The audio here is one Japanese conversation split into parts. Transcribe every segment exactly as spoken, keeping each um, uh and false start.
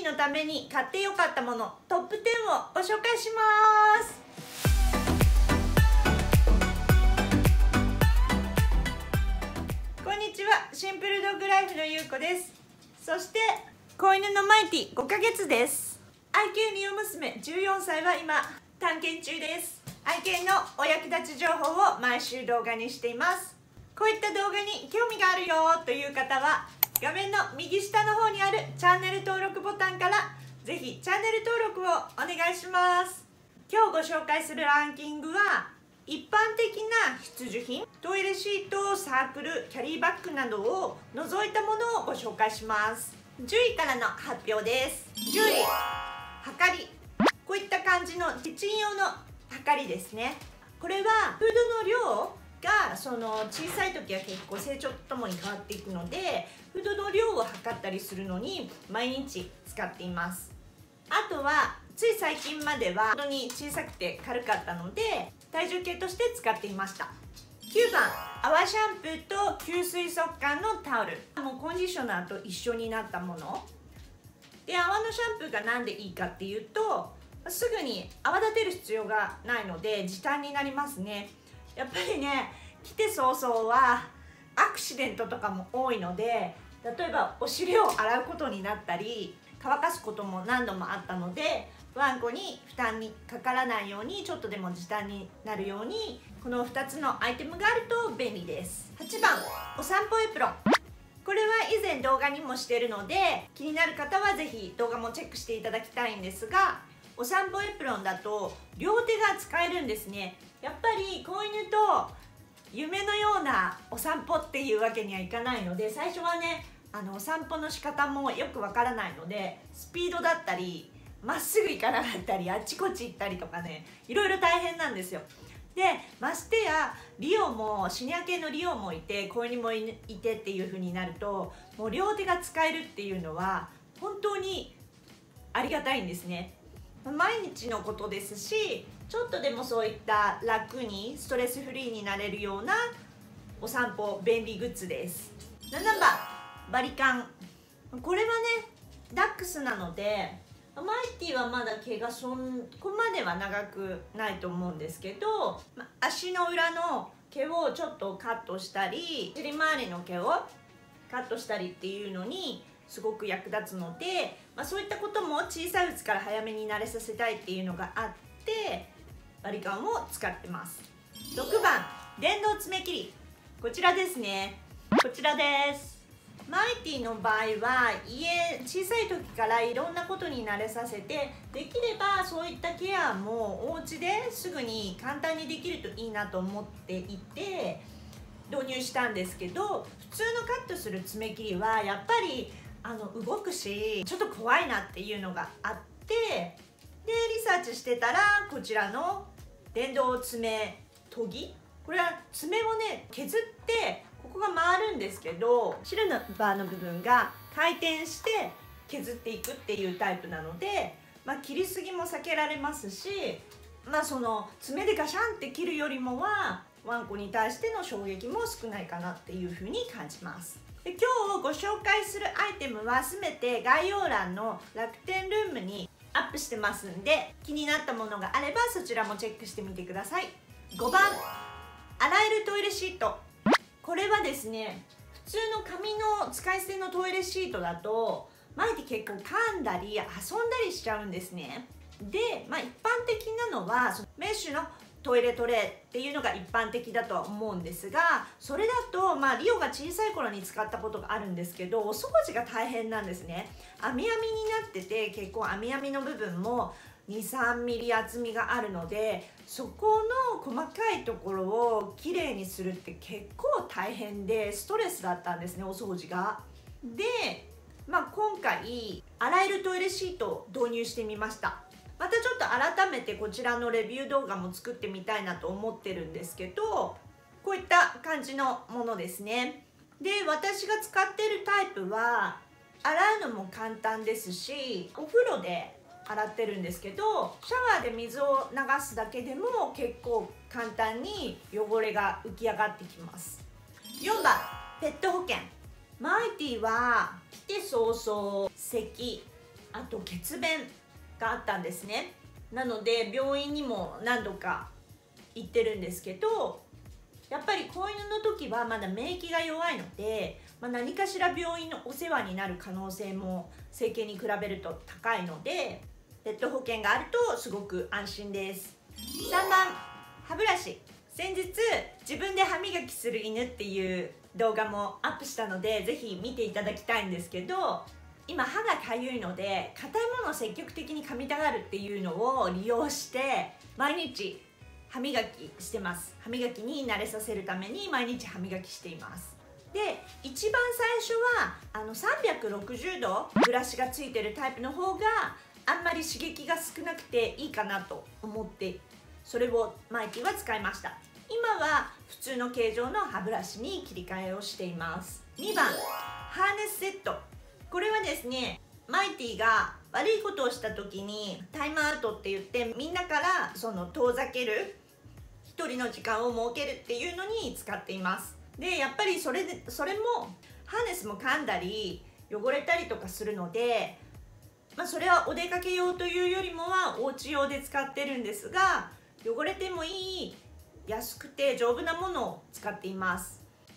ーのために買ってよかったものトップテンをご紹介します。こんにちは、シンプルドッグライフのゆうこです。そして子犬のマイティごかげつです。愛犬リオ娘じゅうよんさいは今探検中です。愛犬のお役立ち情報を毎週動画にしています。こういった動画に興味があるよという方は画面の右下の方にあるチャンネル登録ボタンからぜひチャンネル登録をお願いします。今日ご紹介するランキングは一般的な必需品、トイレシート、サークル、キャリーバッグなどを除いたものをご紹介します。じゅういからの発表です。じゅうい、はかり。こういった感じのキッチン用のはかりですね。これはフードの量がその小さい時は結構成長とともに変わっていくので、フードの量を測ったりするのに毎日使っています。あとはつい最近までは本当に小さくて軽かったので体重計として使っていました。きゅうばん、泡シャンプーと吸水速乾のタオル。もうコンディショナーと一緒になったもので、泡のシャンプーが何でいいかっていうと、すぐに泡立てる必要がないので時短になりますね。やっぱりね、来て早々はアクシデントとかも多いので、例えばお尻を洗うことになったり乾かすことも何度もあったので、ワンコに負担にかからないようにちょっとでも時短になるようにこのふたつのアイテムがあると便利です。はちばん、お散歩エプロン。これは以前動画にもしているので気になる方はぜひ動画もチェックしていただきたいんですが、お散歩エプロンだと両手が使えるんですね。やっぱり子犬と夢のようなお散歩っていうわけにはいかないので、最初はね、あのお散歩の仕方もよくわからないので、スピードだったりまっすぐ行かなかったりあっちこっち行ったりとかね、いろいろ大変なんですよ。でましてやリオもシニア系のリオもいて子犬もいてっていう風になると、もう両手が使えるっていうのは本当にありがたいんですね。毎日のことですし、ちょっとでもそういった楽にストレスフリーになれるようなお散歩便利グッズです。ななばん、バリカン。これはねダックスなのでマイティはまだ毛がそこまでは長くないと思うんですけど、足の裏の毛をちょっとカットしたり尻周りの毛をカットしたりっていうのにすごく役立つので、まあ、そういったことも小さいうちから早めに慣れさせたいっていうのがあってバリカンを使ってます。ろくばん、電動爪切り。こちらですね。こちらです。マイティの場合は家小さい時からいろんなことに慣れさせて、できればそういったケアもお家ですぐに簡単にできるといいなと思っていて導入したんですけど、普通のカットする爪切りはやっぱりあの動くしちょっと怖いなっていうのがあって、でリサーチしてたらこちらの電動爪研ぎ、これは爪をね削ってここが回るんですけど、シルバーの部分が回転して削っていくっていうタイプなので、まあ、切りすぎも避けられますし、まあその爪でガシャンって切るよりもはワンコに対しての衝撃も少ないかなっていうふうに感じます。で今日ご紹介するアイテムは全て概要欄の楽天ルームにアップしてますんで、気になったものがあればそちらもチェックしてみてください。ごばん、洗えるトイレシート。これはですね、普通の紙の使い捨てのトイレシートだとマイティ結構噛んだり遊んだりしちゃうんですね。で、まあ、一般的なのはそのメッシュのトイレトレーっていうのが一般的だとは思うんですが、それだと、まあ、リオが小さい頃に使ったことがあるんですけど、お掃除が大変なんですね。網網になってて結構網網の部分もにさんミリ厚みがあるので、そこの細かいところをきれいにするって結構大変でストレスだったんですね、お掃除が。で、まあ、今回洗えるトイレシートを導入してみました。またちょっと改めてこちらのレビュー動画も作ってみたいなと思ってるんですけど、こういった感じのものですね。で私が使ってるタイプは洗うのも簡単ですし、お風呂で洗ってるんですけど、シャワーで水を流すだけでも結構簡単に汚れが浮き上がってきます。よんばん、ペット保険。マイティは来て早々咳あと血便があったんですね。なので病院にも何度か行ってるんですけど、やっぱり子犬の時はまだ免疫が弱いので、まあ、何かしら病院のお世話になる可能性も成犬に比べると高いので、ペット保険があるとすごく安心です。さんばん、歯ブラシ。先日自分で歯磨きする犬っていう動画もアップしたので、ぜひ見ていただきたいんですけど、今歯がかゆいので硬いものを積極的に噛みたがるっていうのを利用して毎日歯磨きしてます。歯磨きに慣れさせるために毎日歯磨きしています。で、一番最初はあのさんびゃくろくじゅうどブラシがついてるタイプの方があんまり刺激が少なくていいかなと思って、それをマイティは使いました。今は普通の形状の歯ブラシに切り替えをしています。にばん、ハーネスセット。これはですね、マイティが悪いことをした時にタイムアウトって言ってみんなからその遠ざける一人の時間を設けるっていうのに使っています。でやっぱりそれでそれもハーネスも噛んだり汚れたりとかするので、まあ、それはお出かけ用というよりもはお家用で使ってるんですが、汚れてもいい安くて丈夫なものを使っています。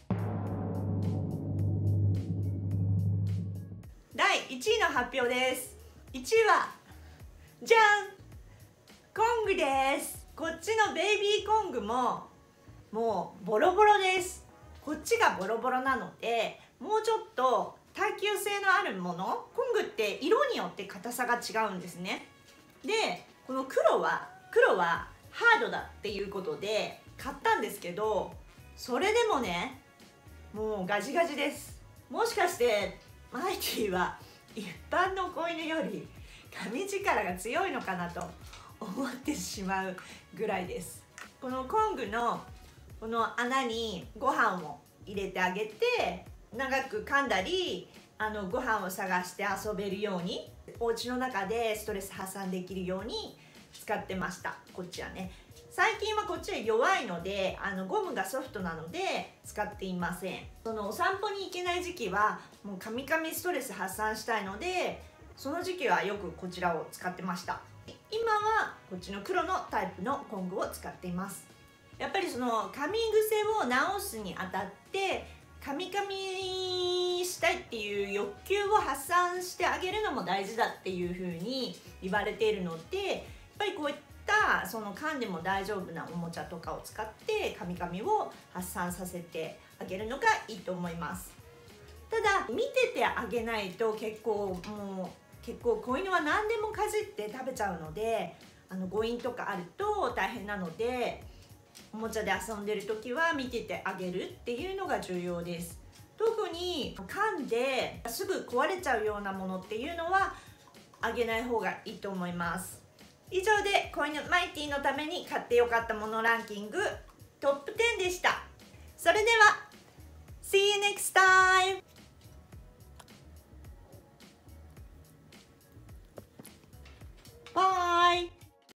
だいいちいの発表です。いちいはじゃん、コングです。こっちのベイビーコングももうボロボロです。こっちがボロボロなので、もうちょっと耐久性のあるもの、コングって色によって硬さが違うんですね。でこの黒は黒はハードだっていうことで買ったんですけど、それでもねもうガジガジです。もしかしてマイティは一般の子犬より噛み力が強いのかなと思ってしまうぐらいです。このコングのこの穴にご飯を入れてあげて、長く噛んだりあのご飯を探して遊べるように、お家の中でストレス発散できるように使ってました。こっちはね、最近はこっちは弱いのであのゴムがソフトなので使っていません。そのお散歩に行けない時期はもうカミカミストレス発散したいので、その時期はよくこちらを使ってました。今はこっちの黒のタイプのコングを使っています。やっぱりその噛み癖を直すにあたってカミカミしたいっていう欲求を発散してあげるのも大事だっていうふうに言われているので、やっぱりこういったその噛んでも大丈夫なおもちゃとかを使ってカミカミを発散させてあげるのがいいと思います。ただ見ててあげないと結構もう結構子犬は何でもかじって食べちゃうので、あの誤飲とかあると大変なので、おもちゃで遊んでる時は見ててあげるっていうのが重要です。特に噛んですぐ壊れちゃうようなものっていうのはあげない方がいいと思います。以上で子犬マイティのために買ってよかったものランキングトップじゅうでした。それでは See you next time!